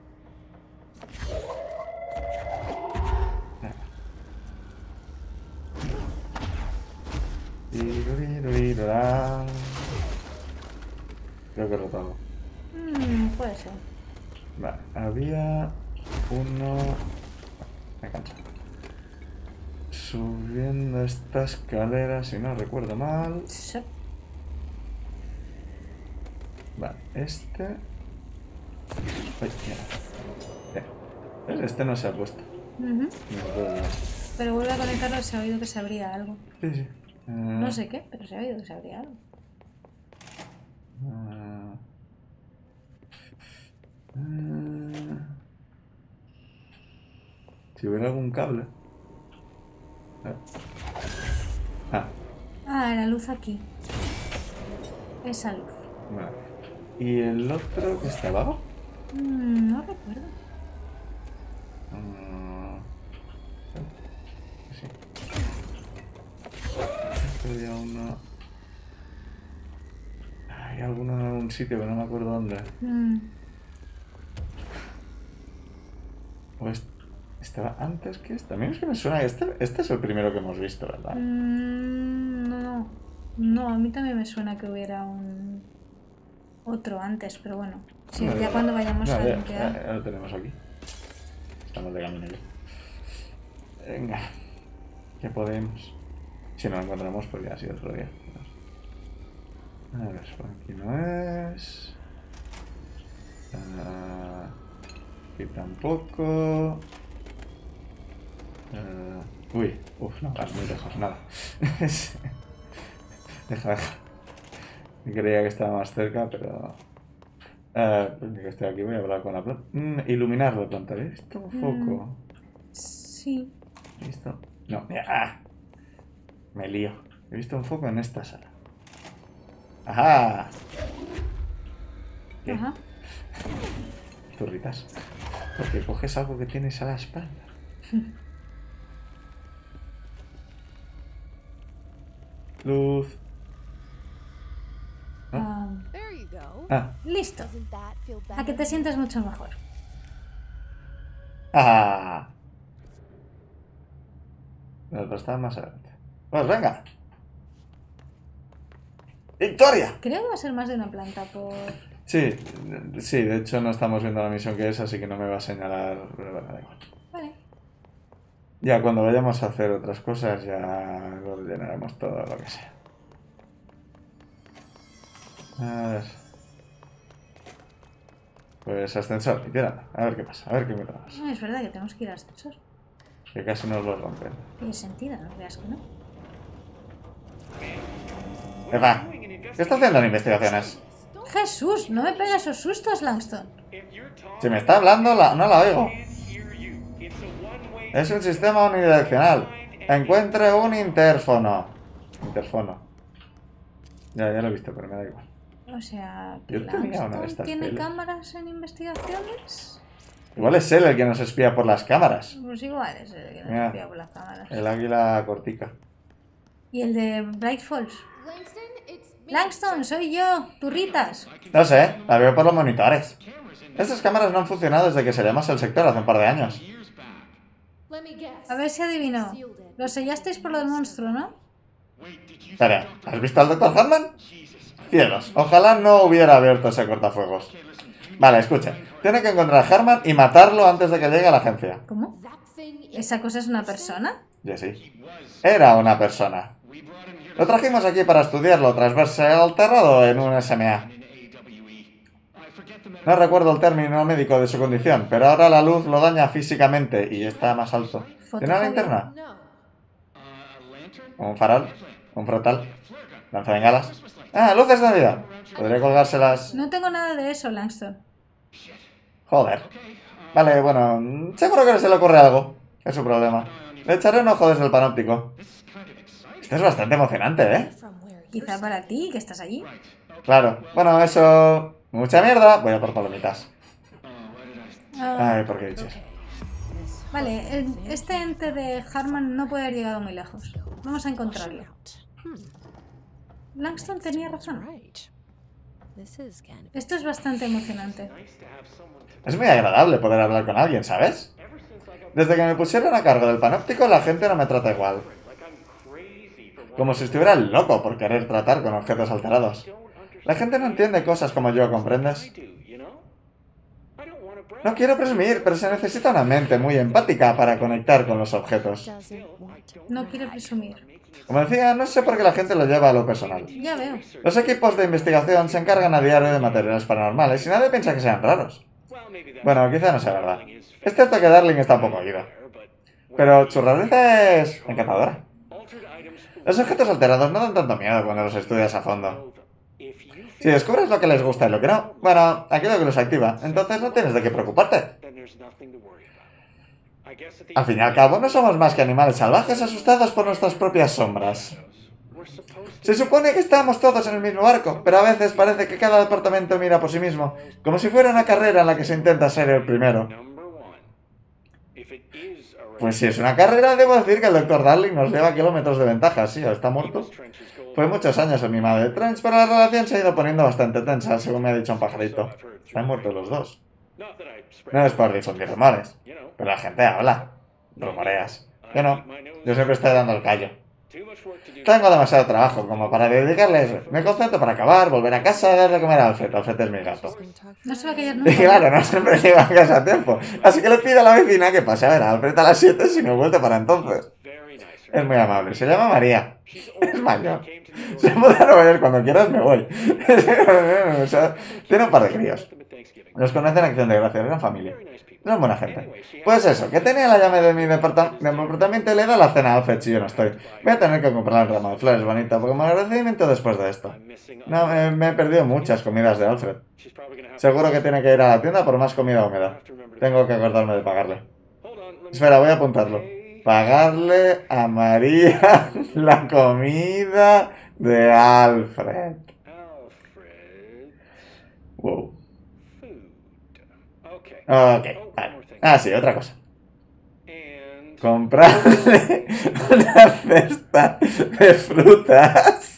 Tirurirurirurar. Creo que he roto algo. Puede ser. Vale, había uno... Me canso. Subiendo esta escalera, si no recuerdo mal. Sí. Vale, este... Ay, mira. ¿Ves? Este no se ha puesto. Ujú. No lo puedo llevar. Pero vuelve a conectarlo, se ha oído que se abría algo. Sí, sí. No sé qué, pero se ha oído que se abría algo. Si hubiera algún cable. Ah, La luz aquí. Esa luz. vale. ¿Y el otro que está abajo? No recuerdo. Sí. Este había uno... Hay alguno en algún sitio, pero no me acuerdo dónde. O estaba antes que este. A mí es que me suena que este es el primero que hemos visto, ¿verdad? No. No, a mí también me suena que hubiera un otro antes, pero bueno. Sí, No, ya cuando vayamos a ya limpiar. lo tenemos aquí. Estamos de camino ya. Venga. ¿Qué podemos? Si no lo encontramos, pues ya ha sido otro día. A ver, por aquí no es. Aquí tampoco. Uy, no, muy lejos, nada. Deja. Creía que estaba más cerca, pero... pues que estoy aquí, voy a hablar con la planta. Iluminar la planta, ¿he visto un foco? Sí. ¿He visto? No, mira. Me lío. He visto un foco en esta sala. ¡Ajá! ¿Qué? Ajá. Zurritas. Porque coges algo que tienes a la espalda. Luz. Listo. A que te sientas mucho mejor. Pero está más adelante. Pues venga. ¡Victoria! Creo que va a ser más de una planta por... Sí, de hecho no estamos viendo la misión que es, así que no me va a señalar, pero bueno, da igual. Vale. Ya cuando vayamos a hacer otras cosas ya lo llenaremos todo lo que sea. A ver. Pues ascensor, y tíralo. A ver qué pasa, a ver qué me das. No, es verdad que tenemos que ir al ascensor. Que casi nos lo rompen. Tiene sentido, no veas que no. Eva, ¿qué está haciendo en investigaciones? Jesús, no me pegues esos sustos, Langston. Si me está hablando, no la oigo. Es un sistema unidireccional. Encuentre un interfono. Interfono. Ya lo he visto, pero me da igual. O sea, que Yo tenía una de Langston estas tiene pelis. cámaras en investigaciones. Igual es él el que nos espía por las cámaras. Pues igual es el que nos Mira, espía por las cámaras. El águila cortica. ¿Y el de Bright Falls? Langston, soy yo, turritas. No sé, la veo por los monitores. Estas cámaras no han funcionado desde que seríamos el sector hace un par de años. A ver si adivino. Lo sellasteis por lo del monstruo, ¿no? Espera, ¿has visto al Dr. Hartman? Cielos, ojalá no hubiera abierto ese cortafuegos. Vale, escucha. Tiene que encontrar a Hartman y matarlo antes de que llegue a la agencia. ¿Cómo? ¿Esa cosa es una persona? Ya sí. Era una persona. Lo trajimos aquí para estudiarlo tras verse alterado en un SMA. No recuerdo el término médico de su condición, pero ahora la luz lo daña físicamente y está más alto. ¿Tiene una linterna? ¿Un farol? ¿Un frontal? ¿Lanzabengalas? Luces de Navidad. ¿Podría colgárselas? No tengo nada de eso, Langston. Joder. Vale, bueno, seguro que no se le ocurre algo. Es su problema. Le echaré un ojo desde el panóptico. Esto es bastante emocionante, ¿eh? Quizá para ti, que estás allí. Claro. Bueno, eso... Mucha mierda. Voy a por palomitas. Ah, Ay, ¿por qué he dicho eso? vale, este ente de Harman no puede haber llegado muy lejos. Vamos a encontrarlo. Langston tenía razón. Esto es bastante emocionante. Es muy agradable poder hablar con alguien, ¿sabes? Desde que me pusieron a cargo del panóptico, la gente no me trata igual. Como si estuviera loco por querer tratar con objetos alterados. La gente no entiende cosas como yo, ¿comprendes? No quiero presumir, pero se necesita una mente muy empática para conectar con los objetos. No quiere presumir. Como decía, no sé por qué la gente lo lleva a lo personal. Ya veo. Los equipos de investigación se encargan a diario de materiales paranormales y nadie piensa que sean raros. Bueno, quizá no sea verdad. Es cierto que Darling está un poco oído. Pero su rareza es encantadora. Los objetos alterados no dan tanto miedo cuando los estudias a fondo. Si descubres lo que les gusta y lo que no, bueno, aquello que los activa, entonces no tienes de qué preocuparte. Al fin y al cabo, no somos más que animales salvajes asustados por nuestras propias sombras. Se supone que estamos todos en el mismo barco, pero a veces parece que cada departamento mira por sí mismo, como si fuera una carrera en la que se intenta ser el primero. Pues si es una carrera, debo decir que el Dr. Darling nos lleva kilómetros de ventaja, sí, está muerto. Fue muchos años en mi madre Trench, pero la relación se ha ido poniendo bastante tensa, según me ha dicho un pajarito. Están muertos los dos. No es por difundir rumores, pero la gente habla. Rumoreas. Yo no, yo siempre estoy dando el callo. Tengo demasiado trabajo como para dedicarle eso. Me concentro para acabar, volver a casa y darle a comer a Alfred. Alfred es mi gato. No se va a callar Y nunca. claro, no siempre llega a casa a tiempo. Así que le pido a la vecina que pase a ver a Alfred a las 7 si no he vuelto para entonces. Es muy amable. Se llama María. Es mayor. Se muda a Nueva York cuando quieras, me voy. O sea, tiene un par de críos. Los conocen en Acción de Gracias, eran familia. Eran buena gente. Pues eso, que tenía la llave de mi departamento y le da la cena a Alfred si yo no estoy. Voy a tener que comprar un ramo de flores bonito, porque me agradecimiento después de esto. No, me he perdido muchas comidas de Alfred. Seguro que tiene que ir a la tienda por más comida húmeda. Tengo que acordarme de pagarle. Espera, voy a apuntarlo. Pagarle a María la comida de Alfred. Wow. Ok, vale. Ah, sí, otra cosa. Comprarle una cesta de frutas.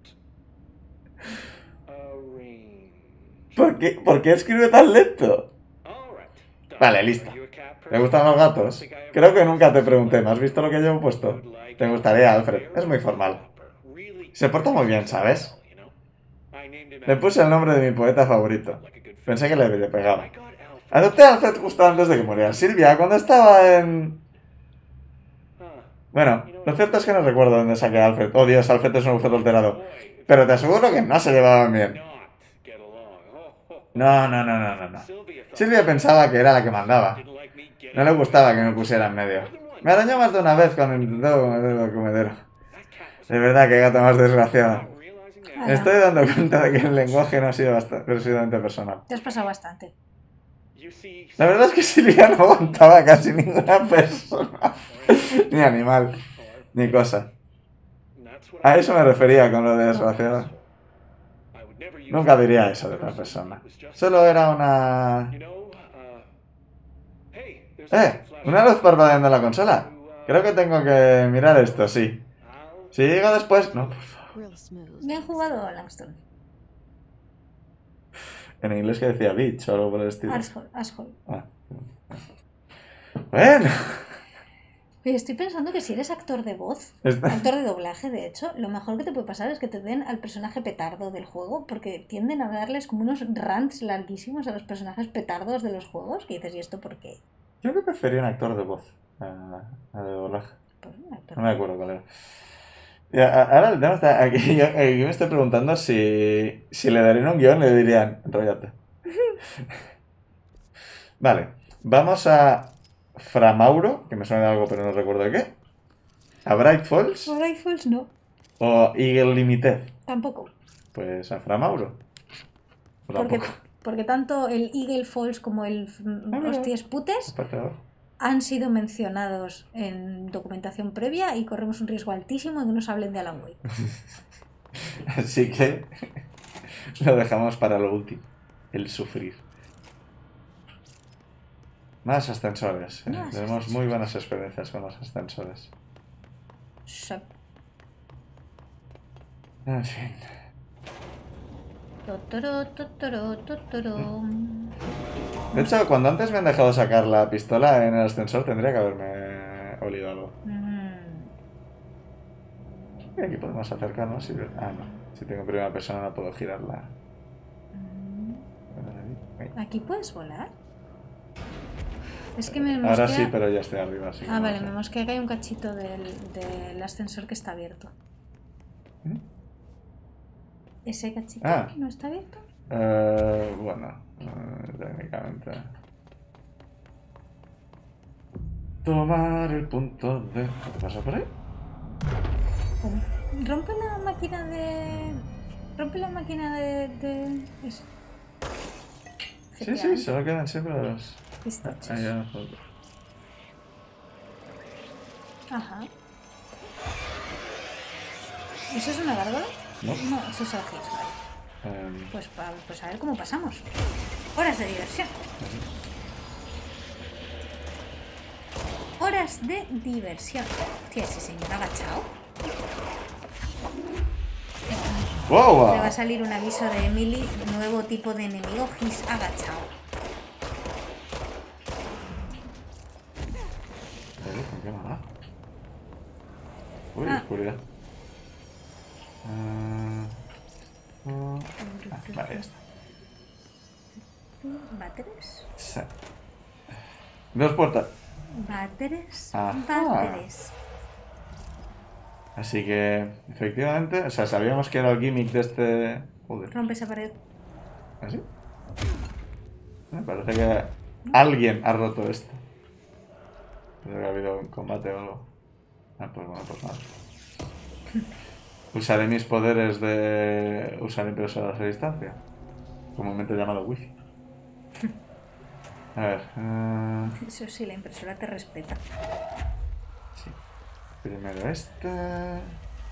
¿Por qué escribe tan lento? Vale, listo. ¿Te gustan los gatos? Creo que nunca te pregunté, ¿me has visto lo que llevo puesto? Te gustaría, Alfred. Es muy formal. Se porta muy bien, ¿sabes? Le puse el nombre de mi poeta favorito. Pensé que le pegaba. Adopté a Alfred justo antes de que muriera Silvia, cuando estaba en... Bueno, lo cierto es que no recuerdo dónde saqué a Alfred. Oh Dios, Alfred es un objeto alterado. Pero te aseguro que no se llevaban bien. No. Silvia pensaba que era la que mandaba. No le gustaba que me pusiera en medio. Me arañó más de una vez cuando intentó comer el comedero. De verdad, que gata más desgraciada. Me estoy dando cuenta de que el lenguaje no ha sido exclusivamente personal. Te has pasado bastante. La verdad es que Silvia no aguantaba casi ninguna persona. Ni animal, ni cosa. A eso me refería con lo de desgraciada. Nunca diría eso de otra persona. Solo era una... Una luz parpadeando en la consola. Creo que tengo que mirar esto, sí. Si llega después... No, por favor. Bien jugado, Langston. En inglés que decía bitch o algo por el estilo. Asshole. Ah. Bueno. Oye, estoy pensando que si eres actor de voz, actor de doblaje, de hecho, lo mejor que te puede pasar es que te den al personaje petardo del juego, porque tienden a darles como unos rants larguísimos a los personajes petardos de los juegos, que dices, ¿y esto por qué? Yo que prefería un actor de voz a de doblaje. Pues un actor. No me acuerdo cuál era. Y ahora el tema está aquí. Yo me estoy preguntando si le darían un guión le dirían, enróllate. Vale, vamos a Framauro, que me suena de algo pero no recuerdo de qué. A Bright Falls. A Bright Falls no. O Eagle Limited. Tampoco. Pues a Framauro. O tampoco. Porque tanto el Eagle Falls como el Hostias Putes han sido mencionados en documentación previa y corremos un riesgo altísimo de que nos hablen de Alan Wake. Así que lo dejamos para lo último, el sufrir. Más ascensores. Más Tenemos muy ascensores. buenas experiencias con los ascensores. Shop. En fin. Totoro, totoro, totoro. De hecho, cuando antes me han dejado sacar la pistola en el ascensor, tendría que haberme olido algo. Y aquí podemos acercarnos y ver... Ah, no. Si tengo primera persona no puedo girarla. ¿Aquí puedes volar? Es que me Ahora mosquea... sí, pero ya estoy arriba, así que Ah, no vale, sé. me mosquea que hay un cachito del ascensor que está abierto. ¿Mm? ¿Ese cachito Ah. no está abierto? Bueno, técnicamente. Tomar el punto de... ¿Qué pasa por ahí? ¿Cómo? Rompe la máquina de... Rompe la máquina de... Eso. Sí, sí, solo quedan siempre los... Pistachos. Ahí ya nosotros. Ajá. ¿Eso es una gárgola? No. No, eso es Algis, vale. Pues a ver cómo pasamos. Horas de diversión. Horas de diversión. Tía, ese señor agachado. ¡Wow! Le va a salir un aviso de Emily, nuevo tipo de enemigo, Gis agachado. ¿Con qué me da? Uy, Ah. oscuridad. Vale, ya está. ¿Váteres? Sí. Dos puertas. ¿Váteres? Ajá. ¿Váteres? Así que, efectivamente, o sea, sabíamos que era el gimmick de este... Joder. Rompe esa pared. ¿Así? Me parece que alguien ha roto esto. Creo que ha habido un combate o algo. Ah, pues bueno, pues nada. Usaré mis poderes de usar impresoras a distancia. Comúnmente llamado wifi. A ver. Eso sí, la impresora te respeta. Sí. Primero este.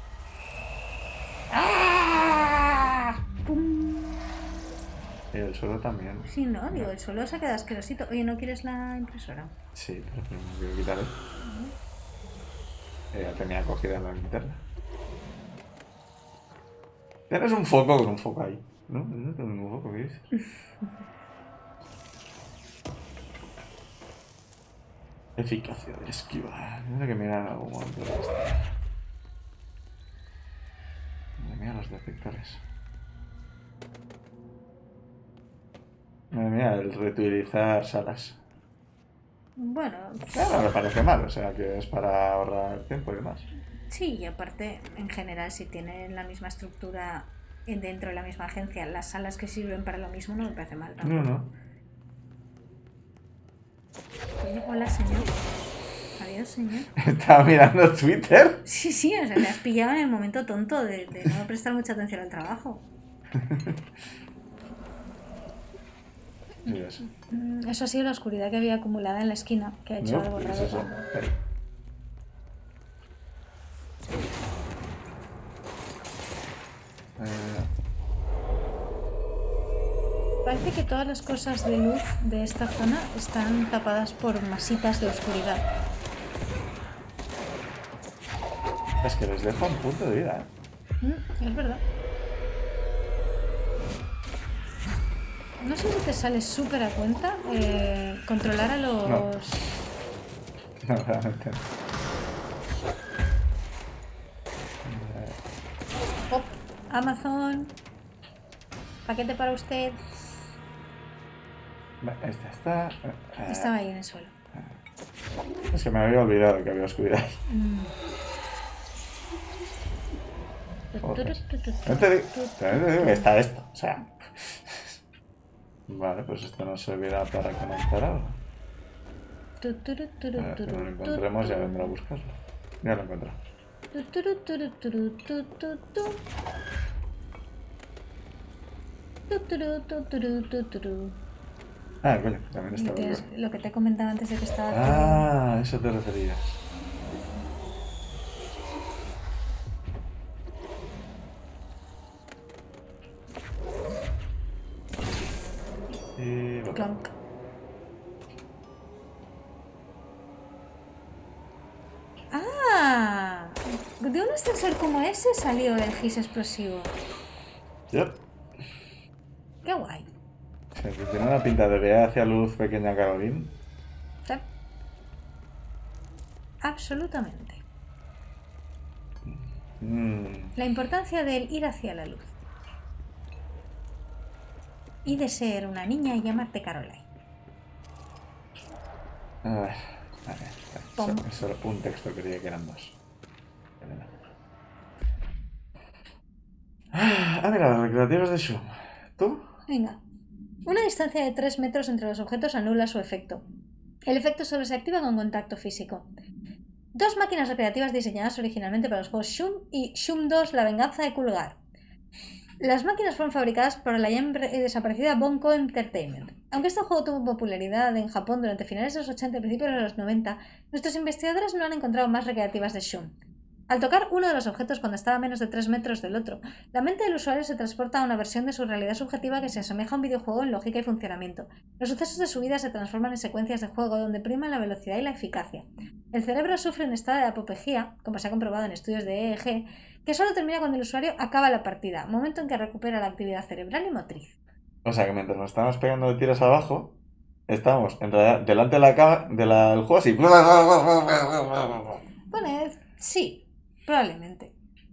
¡Pum! Y el suelo también. Sí, no, digo, el suelo se ha quedado asquerosito. Oye, ¿no quieres la impresora? Sí, pero primero quiero quitarle. Ya tenía cogida la linterna. Tienes un foco con un foco ahí. ¿No? ¿No tengo un foco? ¿Qué es? Eficacia de esquiva. Tendré que mirar en algún momento de esto. Madre mía, los detectores. Madre mía, el reutilizar salas. Bueno, No me parece mal, o sea que es para ahorrar tiempo y demás. sí, y aparte, en general, si tienen la misma estructura dentro de la misma agencia, las salas que sirven para lo mismo no me parece mal. No, no. Oye, hola, señor. Adiós, señor. Estaba mirando Twitter. Sí, sí, o sea, te has pillado en el momento tonto de no prestar mucha atención al trabajo. Sí, eso. Eso ha sido la oscuridad que había acumulada en la esquina, que ha hecho No, algo ¿qué es raro. eso? Ahí. Parece que todas las cosas de luz de esta zona están tapadas por masitas de oscuridad. Es que les dejo un punto de vida, Es verdad. No sé si te sale súper a cuenta controlar a los... No. No, realmente no. Pop, Amazon. Paquete para usted. Esta está... Estaba ahí en el suelo. Es que me había olvidado que había oscuridad. Joder. No te digo que está esto, o sea... Vale, pues esto nos servirá para conectar algo. A ver, que no lo encontremos, ya vendrá a buscarlo. Ya lo encontré. Ah, coño, también está vivo. Lo que te comentaba antes de que estaba... Ah, a eso te referías. Y... Clonk. De un ascensor como ese salió el gis explosivo. Yep. Qué guay. Sí, que tiene una pinta de ver hacia luz pequeña Caroline. Sí. Absolutamente. La importancia del ir hacia la luz. Y de ser una niña y llamarte Caroline. Vale. Pom. Eso un texto, creía que eran dos. Mira, las recreativas de Shum. ¿Tú? Venga. Una distancia de 3 metros entre los objetos anula su efecto. El efecto solo se activa con contacto físico. 2 máquinas recreativas diseñadas originalmente para los juegos Shum y Shum 2, la venganza de Kulgar. Las máquinas fueron fabricadas por la ya desaparecida Bonko Entertainment. Aunque este juego tuvo popularidad en Japón durante finales de los 80 y principios de los 90, nuestros investigadores no han encontrado más recreativas de Shum. Al tocar uno de los objetos cuando está a menos de 3 metros del otro, la mente del usuario se transporta a una versión de su realidad subjetiva que se asemeja a un videojuego en lógica y funcionamiento. Los sucesos de su vida se transforman en secuencias de juego donde priman la velocidad y la eficacia. El cerebro sufre un estado de apopejía, como se ha comprobado en estudios de EEG, que solo termina cuando el usuario acaba la partida, momento en que recupera la actividad cerebral y motriz. O sea que mientras nos estamos pegando de tiros abajo, estamos en realidad delante de la cama del juego así. Poned, sí, probablemente.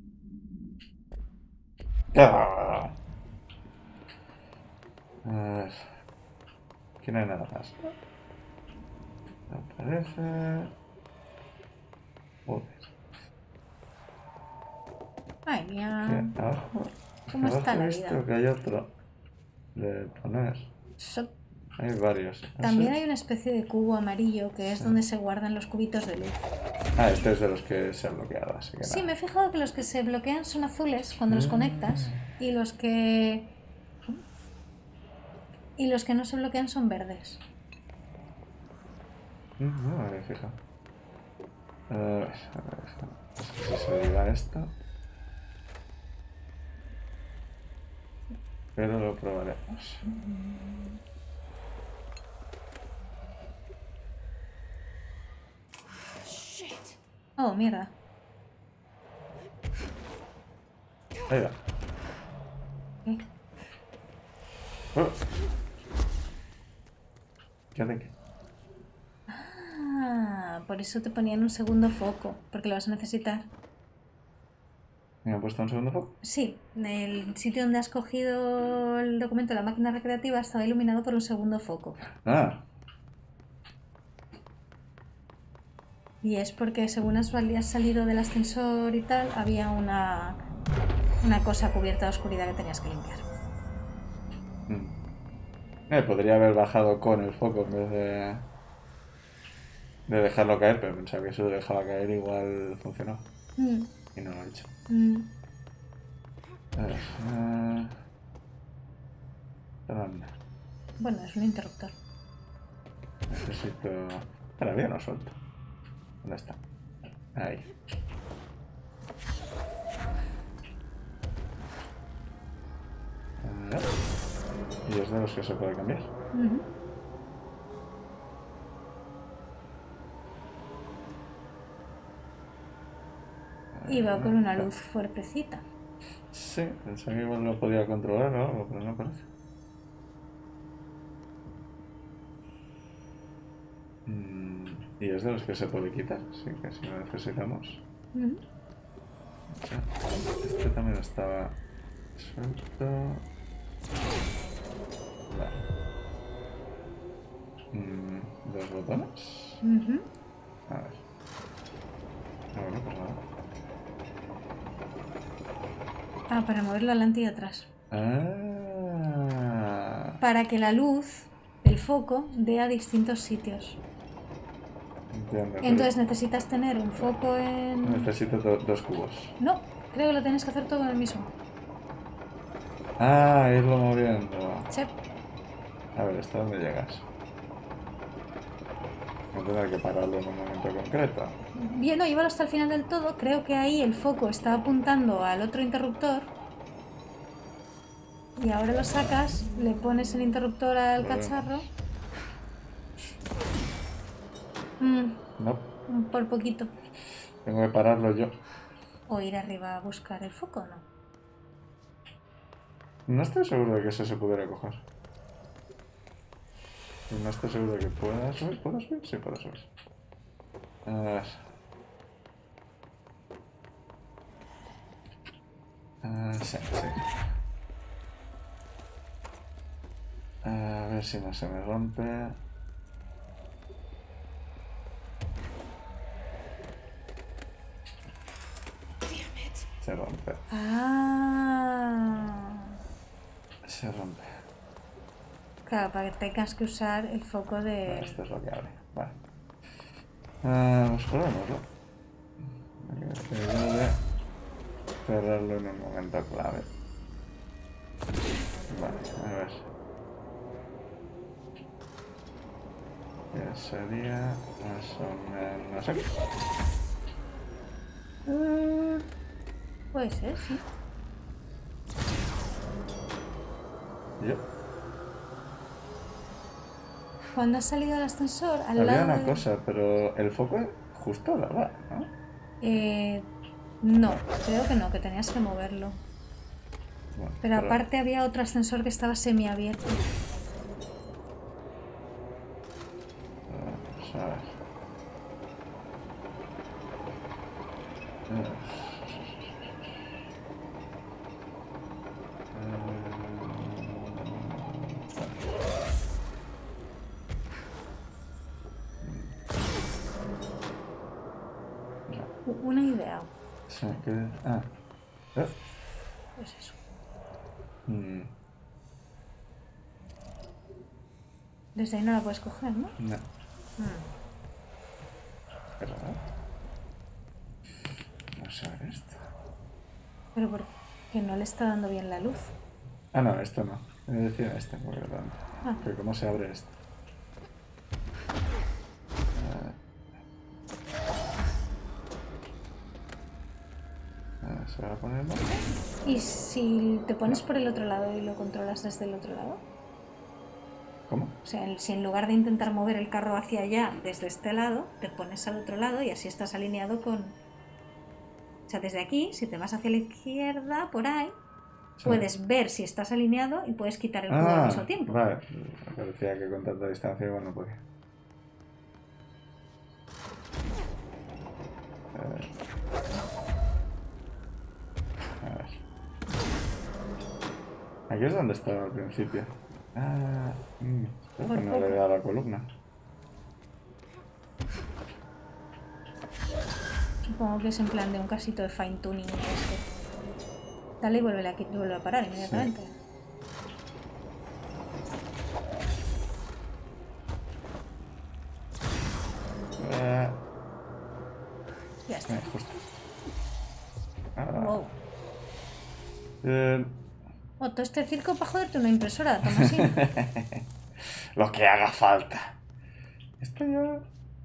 A ver. Aquí no hay nada más. Aparece. Joder. Ay, mía. Aquí abajo. ¿Cómo está la he visto vida? que hay otro. De poner. Hay varios. También hay una especie de cubo amarillo que es donde se guardan los cubitos de luz. Este es de los que se han bloqueado, así que Sí, nada. me he fijado que los que se bloquean son azules cuando los conectas y los que no se bloquean son verdes. No me había fijado. A ver. Si se diga esto. Pero lo probaremos. Oh, mierda. Ahí va. ¿Qué? Oh. ¿Qué hace qué? Ah, por eso te ponían un segundo foco, porque lo vas a necesitar. ¿Me han puesto un segundo foco? Sí, el sitio donde has cogido el documento de la máquina recreativa estaba iluminado por un segundo foco. Ah. Y es porque según has salido del ascensor y tal, había una cosa cubierta de oscuridad que tenías que limpiar. Podría haber bajado con el foco en vez de dejarlo caer, pero pensaba que si lo dejaba caer igual funcionó. Y no lo he hecho. A ver. ¿Dónde? Bueno, es un interruptor. Necesito... Espera, bien, no suelto. ¿Dónde está? Ahí. Y es de los que se puede cambiar. Y va con una luz fuertecita. Sí, pensaba que igual lo podía controlar o algo, pero no parece. Y es de los que se puede quitar, así que si lo necesitamos. Este también estaba suelto. Vale. ¿Dos botones? A ver. Bueno, pues nada. Para moverlo adelante y atrás. Para que la luz del foco dé a distintos sitios. Entiendo. Entonces necesitas tener un foco en... Necesito dos cubos. No, creo que lo tienes que hacer todo en el mismo. Irlo moviendo. Sí. A ver, ¿hasta dónde llegas? No tendré que pararlo en un momento concreto. Bien, no, llévalo hasta el final del todo. Creo que ahí el foco está apuntando al otro interruptor. Y ahora lo sacas, le pones el interruptor al cacharro. No. Por poquito. Tengo que pararlo yo. O ir arriba a buscar el foco, ¿no? No estoy seguro de que eso se pudiera coger. No estoy seguro de que pueda subir. ¿Puedo subir? Sí, puedo subir. A ver. Sí, sí. A ver si no se me rompe. Se rompe. Ah. Se rompe. Claro, para que tengas que usar el foco de... Esto es lo que abre. Vale. Pues probémoslo. Tengo de cerrarlo en un momento clave. Vale, a ver. Ya sería más o menos aquí. Puede ser, sí. Yo. Cuando has salido del ascensor, al Había lado una de... cosa, pero el foco es justo al lado, ¿no? No, creo que no, que tenías que moverlo. Bueno, Pero aparte había otro ascensor que estaba semiabierto. Vamos a ver. Una idea. Sí, que... Pues eso. Desde ahí no la puedes coger, ¿no? No. ¿Es raro? Vamos a ver esto. Pero porque no le está dando bien la luz. Ah, no, esto no. Me decía este, por lo tanto. Ah. Pero ¿cómo se abre esto? ¿Se va a poner mal? ¿Y si te pones por el otro lado y lo controlas desde el otro lado? ¿Cómo? O sea, si en lugar de intentar mover el carro hacia allá desde este lado, te pones al otro lado y así estás alineado con... O sea, desde aquí, si te vas hacia la izquierda, por ahí, Sí. puedes ver si estás alineado y puedes quitar el cubo al mismo tiempo. Vale. Me parecía que con tanta distancia igual no podía. A ver. Aquí es donde estaba al principio. Espero que no le vea la columna. Supongo que es en plan de un casito de fine tuning. Dale y vuelve a parar inmediatamente. Sí. Ya está. Justo. Wow. Todo este circo para joderte una impresora, toma así. Lo que haga falta. Esto ya...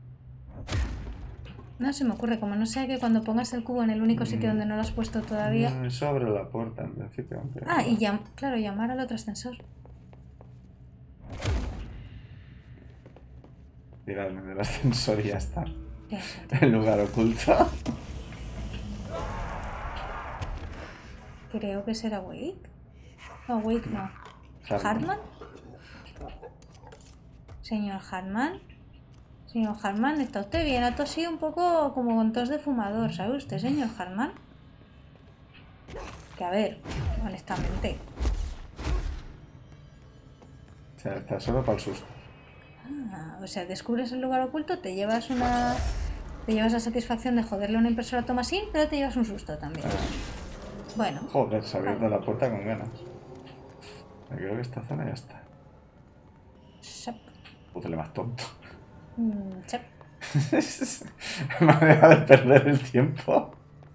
No se me ocurre, como no sea que cuando pongas el cubo en el único sitio donde no lo has puesto todavía... Eso abre la puerta en principio. Aunque... y claro, llamar al otro ascensor. Tirarme del ascensor y ya está. Ya está. El lugar oculto. Creo que será Wake. No, Wake no. ¿Hartman? Señor Hartman. Señor Hartman, ¿está usted bien? Ha tosido un poco como con tos de fumador, ¿sabe usted, señor Hartman? Que a ver, honestamente. O sea, está solo para el susto. O sea, descubres el lugar oculto, te llevas la satisfacción de joderle a una impresora a Thomasín, pero te llevas un susto también. Bueno. Joder, se ha abierto la puerta con ganas. Creo que esta zona ya está. Puta, le más tonto. Manera de perder el tiempo.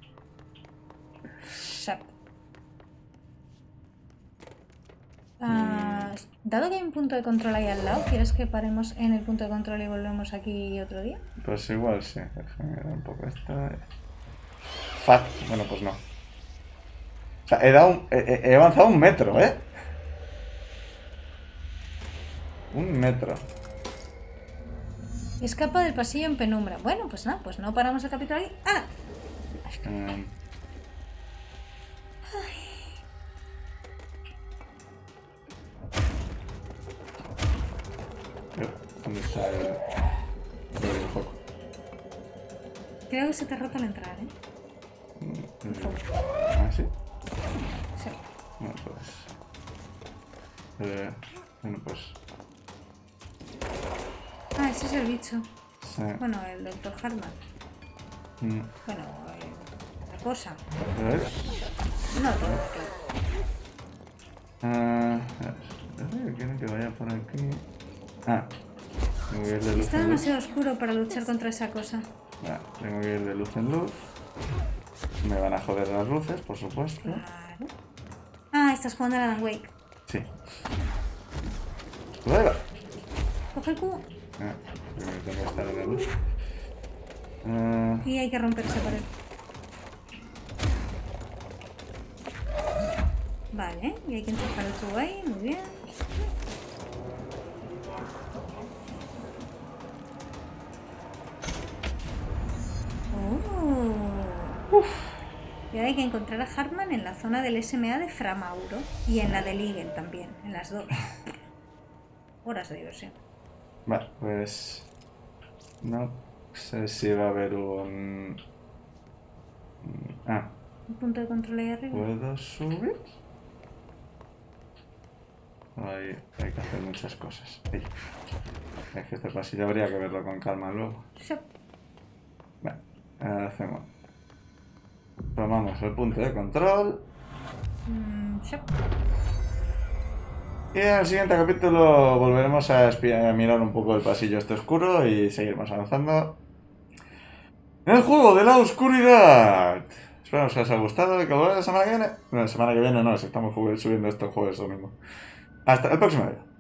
Dado que hay un punto de control ahí al lado, ¿quieres que paremos en el punto de control y volvemos aquí otro día? Pues igual sí. Déjame dar un poco esto. Bueno, pues no. O sea, he avanzado 1 metro, ¿eh? 1 metro. Escapa del pasillo en penumbra. Bueno, pues nada, pues no paramos el capítulo ahí. ¿Dónde está el foco? Creo que se te ha roto al entrar, ¿eh? ¿Ah, sí? Sí. Bueno, bueno, pues... Ah, ese es el bicho. Sí. Bueno, el Dr. Hartman. Bueno, la cosa. A ver. No todo, claro. Quieren que vaya por aquí. Ah, tengo que ir de luz Está en luz. demasiado oscuro para luchar contra esa cosa. Tengo que ir de luz en luz. Me van a joder las luces, por supuesto. Claro. Ah, estás jugando a Alan Wake. Sí. Pues ahí va. Coge el cubo Primero tengo que estar en la luz. y hay que romper esa pared. Vale, y hay que enchufar el cubo ahí, muy bien. Y ahora hay que encontrar a Hartman en la zona del SMA de Framauro y en la de Eagle también, en las dos. Horas de diversión. Vale, pues... No sé si va a haber un... Un punto de control ahí arriba. ¿Puedo subir? Ahí hay que hacer muchas cosas. Ahí. Es que este pasillo habría que verlo con calma luego. Sí. Vale, ahora hacemos... Tomamos el punto de control. Sí. Y en el siguiente capítulo volveremos a mirar un poco el pasillo este oscuro y seguiremos avanzando en el juego de la oscuridad. Espero que os haya gustado y que volvamos la semana que viene. No, la semana que viene no, si estamos subiendo esto el jueves domingo. Hasta el próximo video.